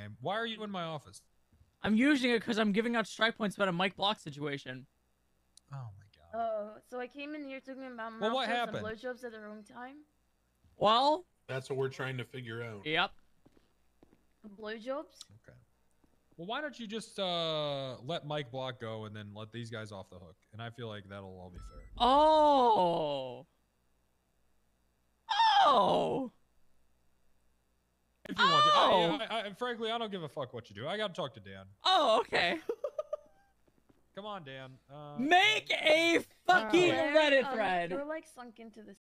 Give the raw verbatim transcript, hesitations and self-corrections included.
name. Why are you in my office? I'm using it because I'm giving out strike points about a Mike Block situation. Oh my god. Oh, so I came in here talking about Well, what mouthwash and happened? blowjobs at the wrong time? Well, That's what we're trying to figure out. yep. Blowjobs? Okay. Well, why don't you just uh, let Mike Block go and then let these guys off the hook? And I feel like that'll all be fair. Oh. Oh. If you want to. Oh. I, I, I, frankly, I don't give a fuck what you do. I gotta talk to Dan. Oh, okay. Come on, Dan. Uh, Make a fucking Claire, Reddit um, thread. You're like sunk into this.